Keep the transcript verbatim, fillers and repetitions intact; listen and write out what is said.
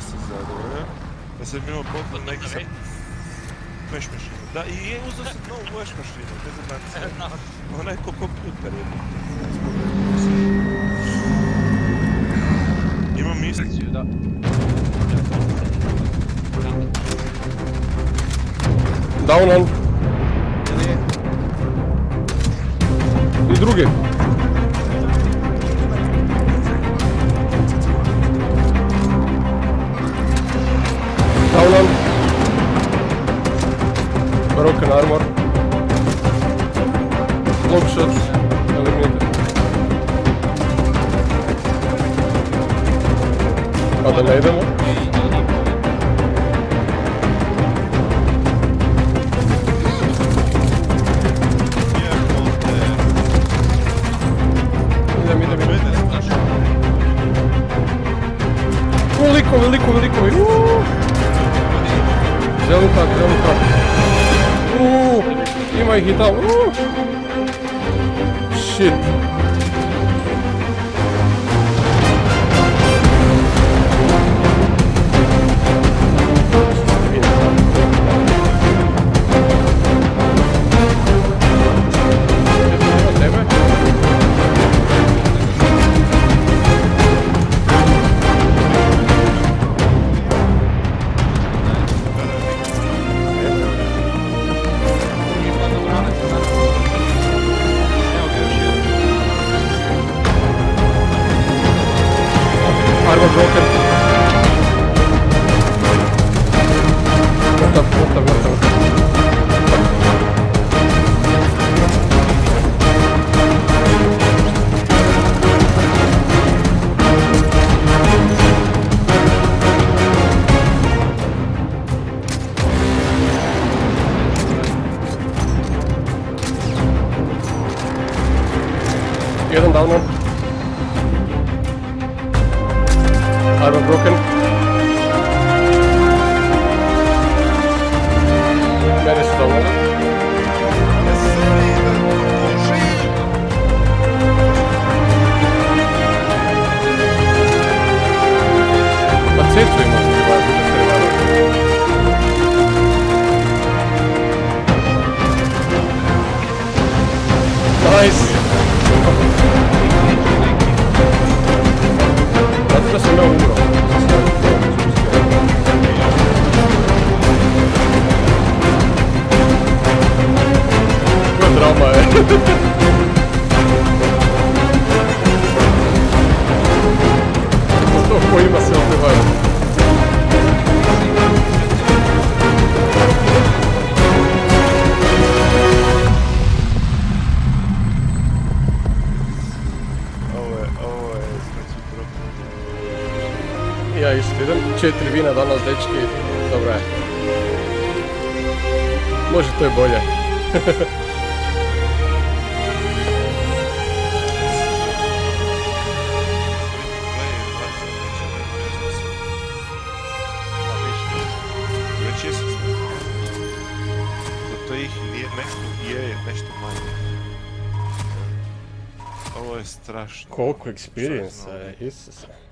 se zadovoljio. Da sam imao poklon neki sam... Veš mašinu. Da, i je uzao sam novu veš mašinu, ne znam da se... Ona je ko kompjuter je. Imam isticiju, da. Down on. I drugi. Down on. Broken armor. Long shot. Eliminated. A da ne idemo? Idem, idem, idem. U, likovi, likovi, likovi. Uuuu. Želim tak, želim tak. Uuuu. Ima ih i tamo. Uuuu. Shit. Armor broken. Mrtav, mrtav, mrtav. Jedan down on. Armor broken. Mene su dovoljno. Pa cecu ima se treba biti trebalo. Nice! Zato da sam ne umro. Koja drama je. To ko ima se ovdje vaja. Ja isto idem, četiri vina danas dečki, dobro je. Može to je bolje. Već jesu sve. Zato ih je nešto manje. Ovo je strašno. Koliko experience je, Isuse.